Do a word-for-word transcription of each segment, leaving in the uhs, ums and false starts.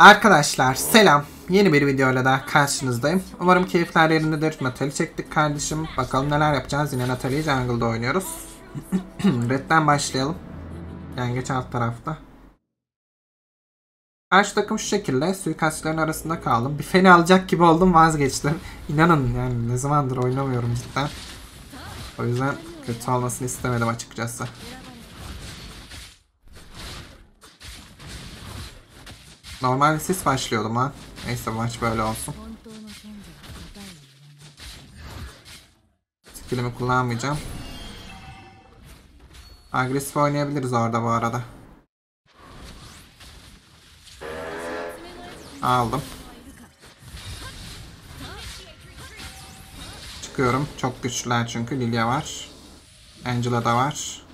Arkadaşlar selam. Yeni bir videoyla da karşınızdayım. Umarım keyifler yerindedir. Natalie çektik kardeşim. Bakalım neler yapacağız. Yine Natalie'yi jungle'da oynuyoruz. Red'den başlayalım. Yani geç alt tarafta. Karşı takım şu şekilde. Suikastçıların arasında kaldım. Bir feni alacak gibi oldum, vazgeçtim. İnanın yani ne zamandır oynamıyorum cidden. O yüzden kötü olmasını istemedim açıkçası. Normalde sis başlıyordum ha. Neyse maç böyle olsun. Skill'imi kullanmayacağım. Agresif oynayabiliriz orada bu arada. Aldım. Çıkıyorum. Çok güçlüler çünkü. Lilia var. Angela da var.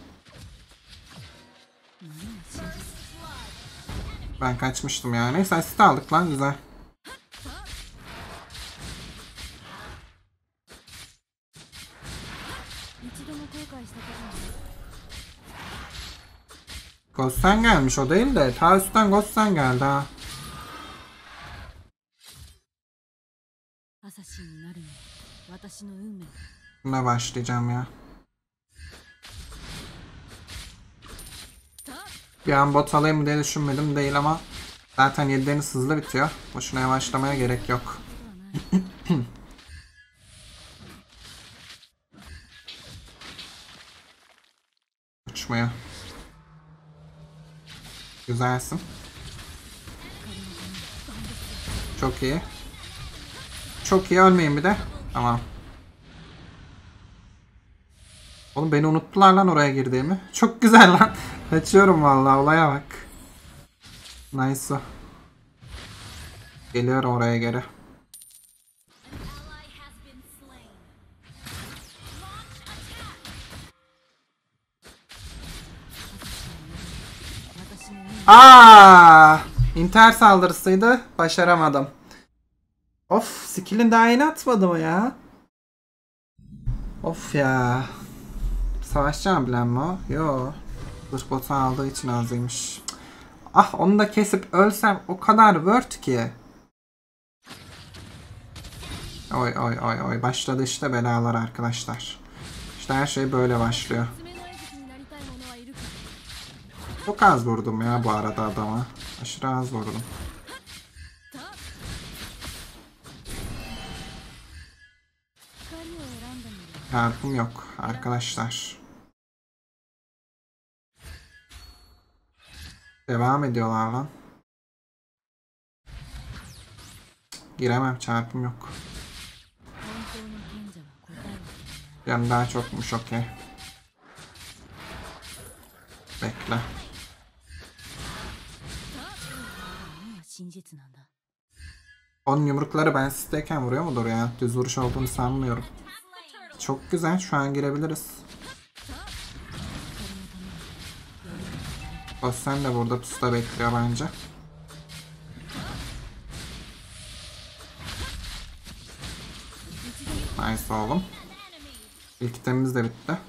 Ben kaçmıştım yani. Neyse asist aldık lan, güzel. Ghost'tan gelmiş o değil de. Ta üstten Ghost'tan geldi ha. Buna başlayacağım ya. Bir an bot alayım diye düşünmedim değil ama zaten yedileriniz hızlı bitiyor. Boşuna yavaşlamaya gerek yok. Uçmaya. Güzelsin. Çok iyi. Çok iyi, ölmeyin bir de. Tamam. Oğlum beni unuttular lan oraya girdiğimi. Çok güzel lan. Kaçıyorum vallahi, olaya bak. Nice o. Geliyorum oraya geri. Aa! İntihar saldırısıydı. Başaramadım. Of, skill'in daha yeni atmadı mı ya? Of ya. Savaşacağım bilen mi o? Yo. Zırh botu aldığı için azıymış. Ah, onu da kesip ölsem o kadar word ki. Oy oy oy oy. Başladı işte belalar arkadaşlar. İşte her şey böyle başlıyor. Çok az vurdum ya bu arada adama. Aşırı az vurdum. Çarpım yok arkadaşlar. Devam ediyorlar lan. Giremem, çarpım yok. Yani daha çokmuş, okey. Bekle. Onun yumrukları ben sizdeyken vuruyor mudur ya? Düz vuruş olduğunu sanmıyorum. Çok güzel, şu an girebiliriz. O sen de burada pusuda bekliyor bence. Nice oğlum. İlk itemimiz de bitti.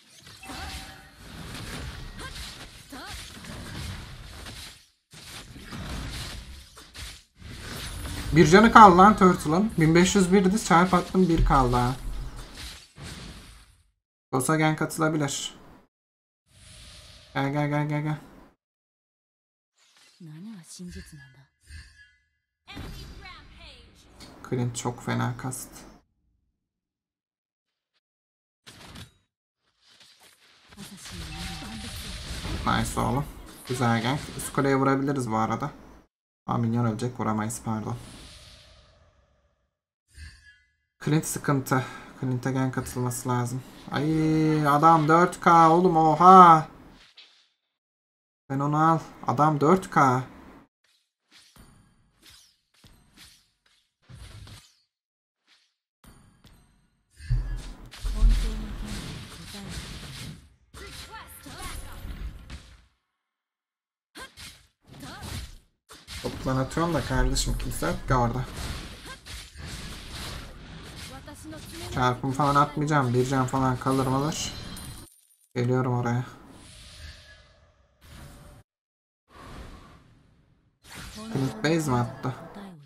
Bir canı kaldı lan Turtle'ın. bin beş yüz birdi, çarp attım, bir kaldı ha. Gosagen katılabilir. Gel gel gel gel gel. Clint çok fena kast. Nice oğlum. Güzel gank. Üst kuleye vurabiliriz bu arada. Aa, minyon ölecek, vuramayız pardon. Clint sıkıntı. Clint'e gank katılması lazım. Ay adam dört K oğlum, oha. Ben onu al. Adam dört K. Toplan atıyorum da kardeşim, kimse yok ki orada. Çarpım falan atmayacağım. Bir can falan kalır alır. Geliyorum oraya. Base mi attı?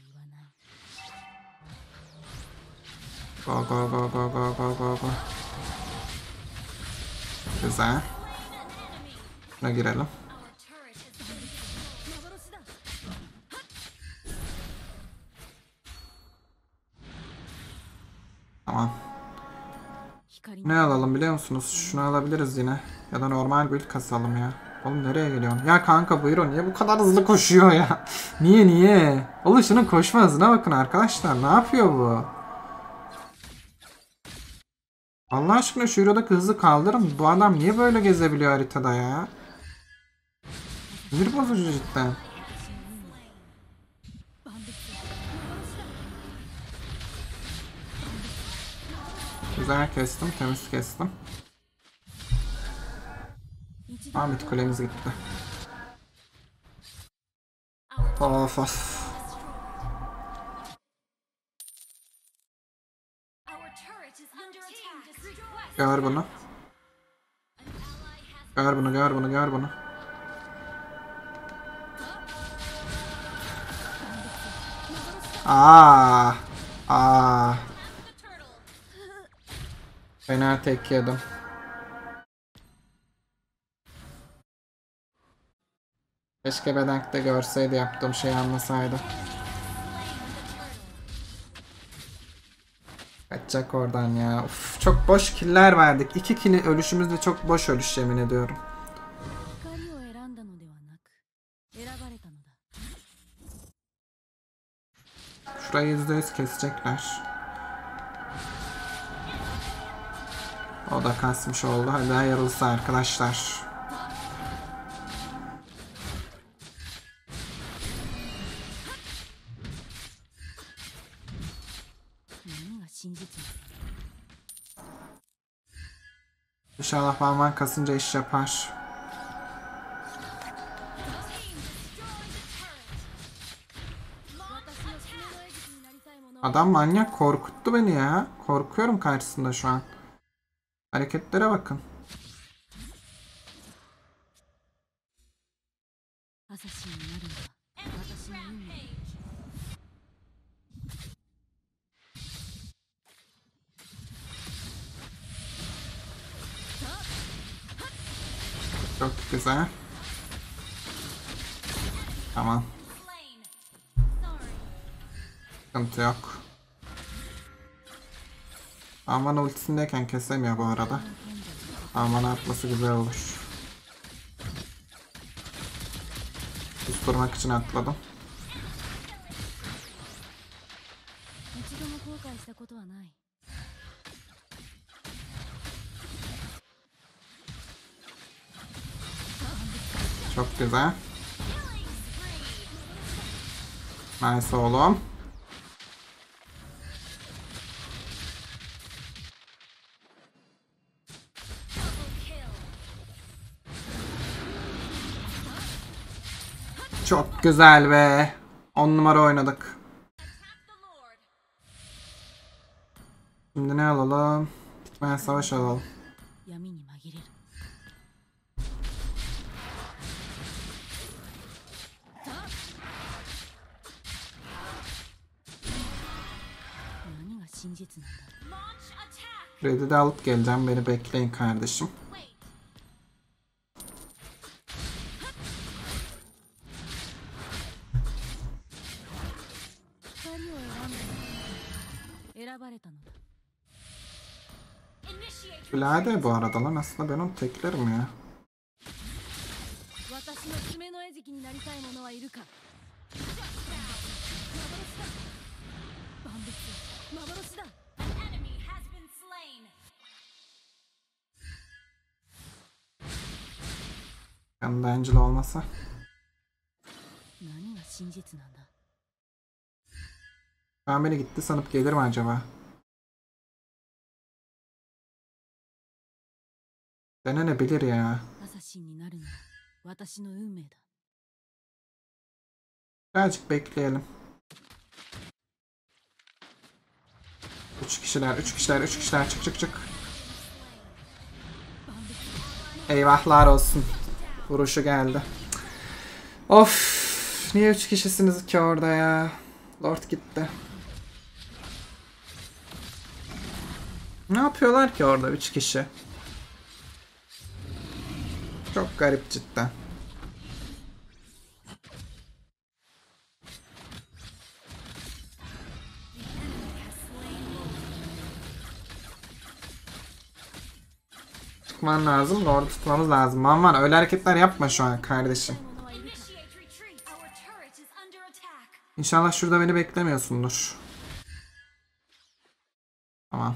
Go go go go go go go go. Güzel. Buna girelim. Tamam. Ne alalım biliyor musunuz? Şunu alabiliriz yine. Ya da normal build kasalım ya. Oğlum nereye geliyorsun? Ya kanka buyurun. Niye bu kadar hızlı koşuyor ya? Niye niye? Oğlum şunun koşma hızına bakın arkadaşlar. Ne yapıyor bu? Allah aşkına şu Euro'daki hızı kaldırın. Bu adam niye böyle gezebiliyor haritada ya? Bir bozucu cidden. Güzel kestim. Temiz kestim. Ahmet kulemiz gitti. Of of. Gör bunu. Gör bunu, gör bunu, gör bunu. Aa, aa. Fena tek yedim. Keşke Bedenk'te görseydi, yaptığım şeyi anlasaydı. Kaçacak oradan ya. Uf, çok boş killer verdik. İki killi ölüşümüz de çok boş ölüş, yemin ediyorum. Şurayı yüzde yüz kesecekler. O da kasmış oldu. Hadi hayırlısı arkadaşlar. İnşallah Balman kasınca iş yapar. Adam manyak, korkuttu beni ya. Korkuyorum karşısında şu an. Hareketlere bakın. Çok güzel. Tamam. Sıkıntı yok. Aman ultisindeyken kesemiyor bu arada. Aman atması güzel olur. Susturmak için atladım. Çok güzel. Nice oğlum. Çok güzel be. on numara oynadık. Şimdi ne alalım? Bitmeyen savaş alalım. Red'i de alıp geleceğim. Beni bekleyin kardeşim. Vlade bu arada lan, aslında ben onu teklerim ya. Yanında Angela olmasa. Ben beni gitti sanıp gelir mi acaba? Denenebilir ya. Birazcık bekleyelim. Üç kişiler, üç kişiler, üç kişiler. Çık çık çık. Eyvahlar olsun. Vuruşu geldi. Of. Niye üç kişisiniz ki orada ya? Lord gitti. Ne yapıyorlar ki orada üç kişi? Çok garip cidden. Çıkman lazım. Doğru tutmamız lazım. Aman öyle hareketler yapma şu an kardeşim. İnşallah şurada beni beklemiyorsundur. Tamam.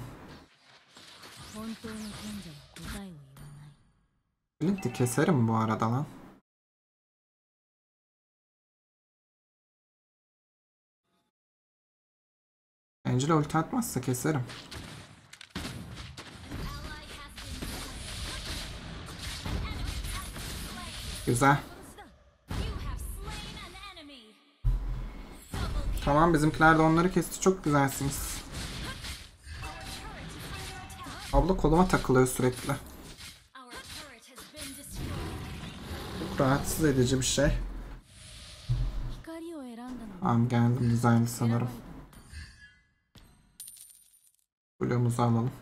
Flint'i keserim bu arada lan. Angela ulti atmazsa keserim. Güzel. Tamam bizimkiler de onları kesti. Çok güzelsiniz. Abla koluma takılıyor sürekli. Çok rahatsız edici bir şey. Tamam geldim. Güzeldi sanırım. Blue'umuzu alalım.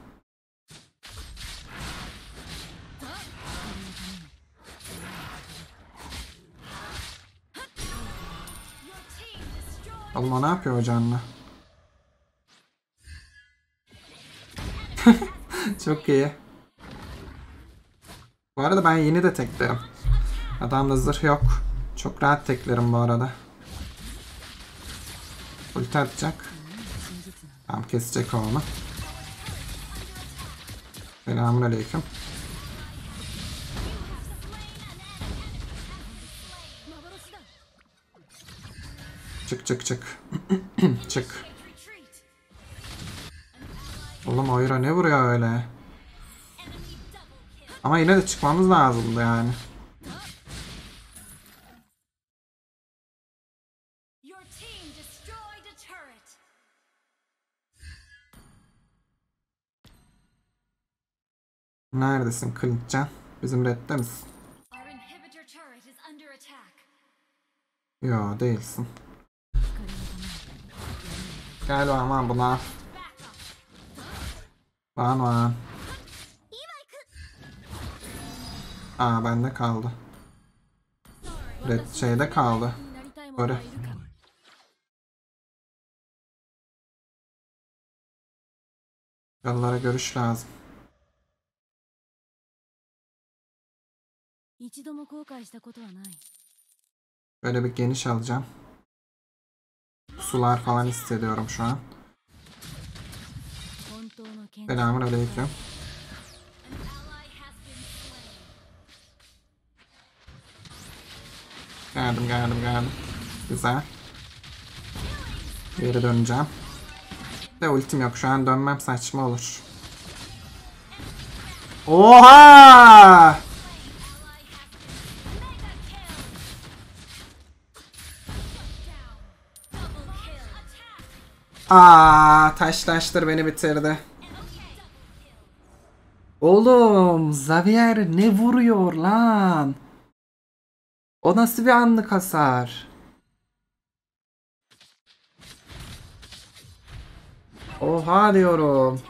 Oğlum o ne yapıyor o canlı? Çok iyi. Bu arada ben yeni de teklerim. Adamda zırh yok. Çok rahat teklerim bu arada. Ulti atacak. Tamam kesecek o onu. Selamünaleyküm. Çık çık çık. Çık. Oğlum Oyra ne vuruyor öyle? Ama yine de çıkmamız lazımdı yani. Neredesin Clint'can? Bizim redde misin? Yo değilsin. Gel aman buna. Lan lan. Aa bende kaldı. Red şeyde kaldı. Böyle. Yollara görüş lazım. Böyle bir geniş alacağım. Sular falan hissediyorum şu an. Selamünaleyküm. Geldim geldim geldim. Güzel. Geri döneceğim. De ultim yok şu an, dönmem saçma olur. Oha! Aa, taş taştır beni bitirdi. Oğlum Xavier ne vuruyor lan? O nasıl bir anlık hasar? Oha diyorum.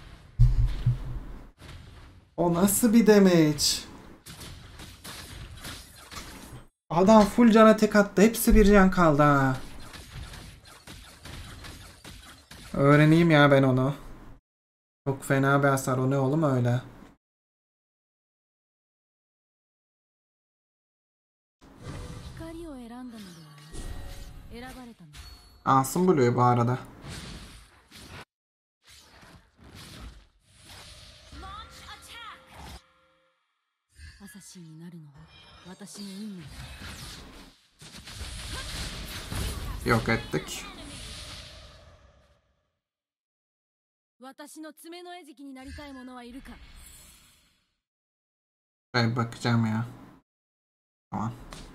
O nasıl bir damage? Adam full cana tek attı. Hepsi bir can kaldı ha. Öğreneyim ya ben onu. Çok fena bir hasar. O ne oğlum öyle? Alsın Blue'yu bu arada. Yok ettik. Şuraya bakacağım ya. Tamam.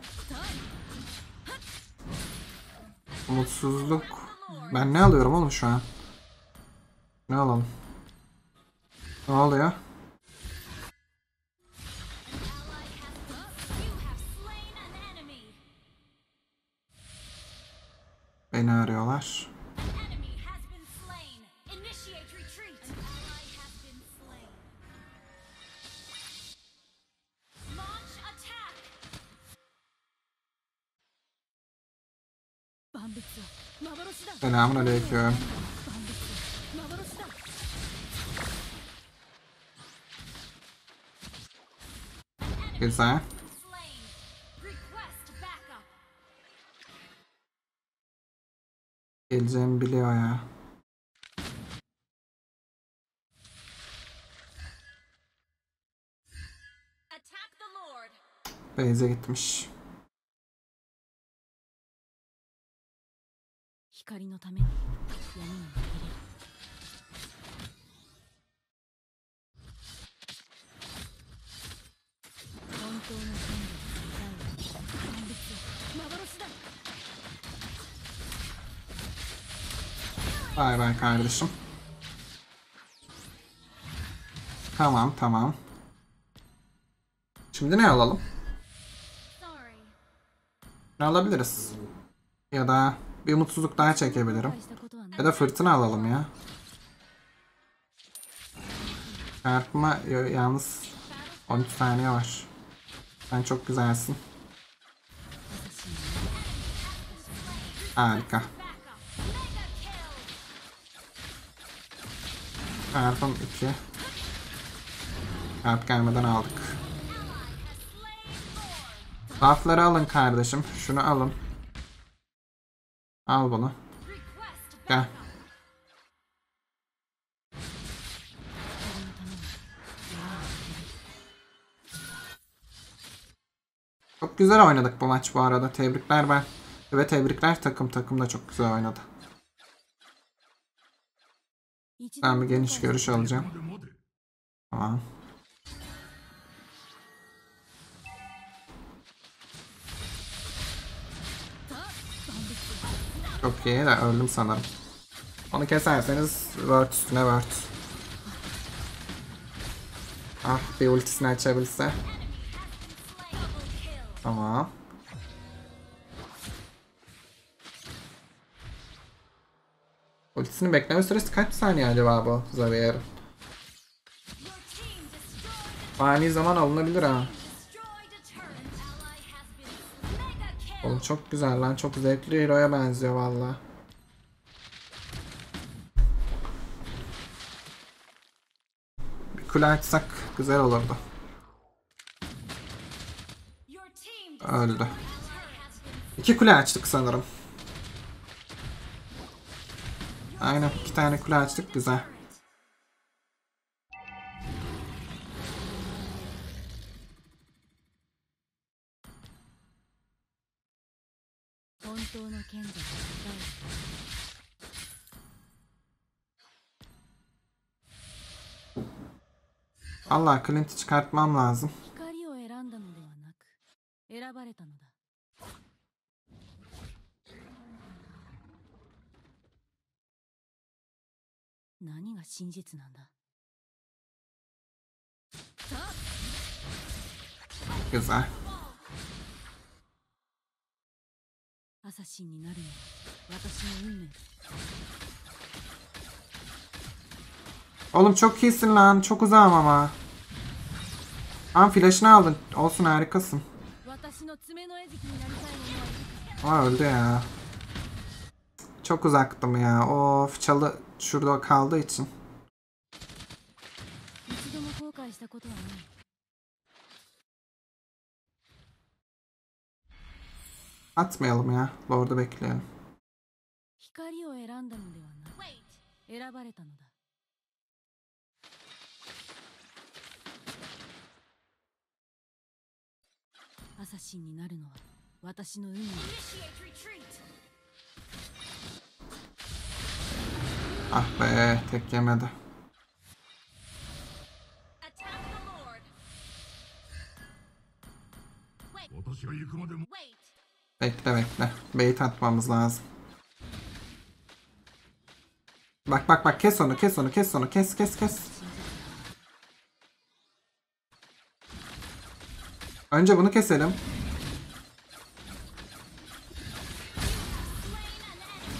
Umutsuzluk. Ben ne alıyorum oğlum şu an? Ne alalım? Ne oluyor? Beni arıyorlar. Selamünaleyküm. Güzel. Geleceğimi biliyor ya. Beyze gitmiş. Bay bay kardeşim. Tamam tamam. Şimdi ne alalım? Ne alabiliriz? Ya da bir umutsuzluk daha çekebilirim. Ya da fırtına alalım ya. Çarpma yalnız on üç saniye var. Sen çok güzelsin. Harika. Çarpım iki. Çarp gelmeden aldık. Buff'ları alın kardeşim. Şunu alın. Al bunu. Gel. Çok güzel oynadık bu maç bu arada. Tebrikler ben. Ve tebrikler takım. Takım da çok güzel oynadı. Ben bir geniş görüş alacağım. Tamam. Çok iyi de öldüm sanırım. Onu keserseniz word üstüne word. Ah, bir ultisini açabilse. Tamam. Ultisini bekleme süresi kaç saniye acaba bu Xavier'in? Ani zaman alınabilir ha. Oğlum çok güzel lan, çok zevkli hero'ya benziyor valla. Bir kule açsak güzel olurdu. Öldü. İki kule açtık sanırım. Aynen, iki tane kule açtık, güzel. Allah, Clint'i çıkartmam lazım. Güzel. Oğlum çok iyisin lan. Çok uzağım ama. Ama flash'ını aldın. Olsun, harikasın. Aa, öldü ya. Çok uzaktım ya. Of, çalı şurada kaldığı için. Atmayalım ya. Lord'u bekleyelim. Ah be, tek yemedi. Bekle bekle. Bait atmamız lazım. Bak bak bak, kes onu kes onu kes onu kes kes kes. Önce bunu keselim.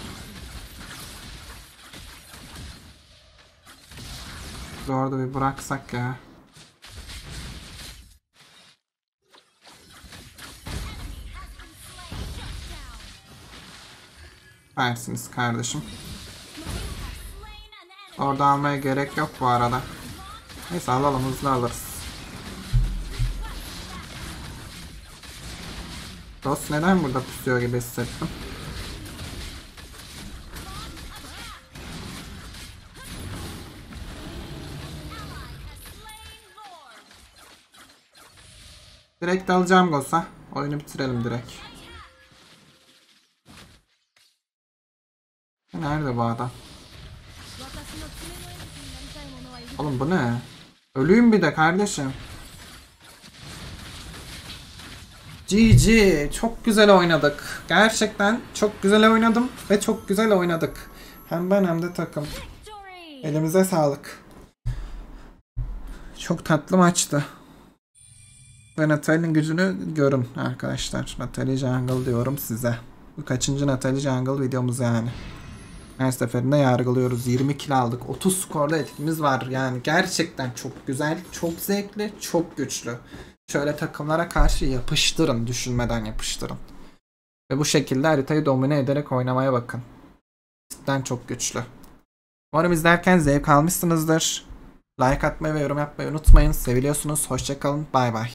Orada bir bıraksak ya. Versiniz kardeşim. Orada almaya gerek yok bu arada. Neyse alalım, hızlı alırız. Dost neden burada pusuyor gibi hissettim. Direkt alacağım Goss'a. Oyunu bitirelim direkt. Nerede bu adam? Oğlum bu ne? Ölüyüm bir de kardeşim. G G. Çok güzel oynadık. Gerçekten çok güzel oynadım ve çok güzel oynadık. Hem ben hem de takım. Elimize sağlık. Çok tatlı maçtı. Ve Natalie'nin gücünü görün arkadaşlar. Natalie Jungle diyorum size. Bu kaçıncı Natalie Jungle videomuz yani. Her seferinde yargılıyoruz. yirmi kill aldık. otuz skorda etkimiz var. Yani gerçekten çok güzel, çok zevkli, çok güçlü. Şöyle takımlara karşı yapıştırın. Düşünmeden yapıştırın. Ve bu şekilde haritayı domine ederek oynamaya bakın. Cidden çok güçlü. Umarım izlerken zevk almışsınızdır. Like atmayı ve yorum yapmayı unutmayın. Seviliyorsunuz. Hoşça kalın. Bay bay.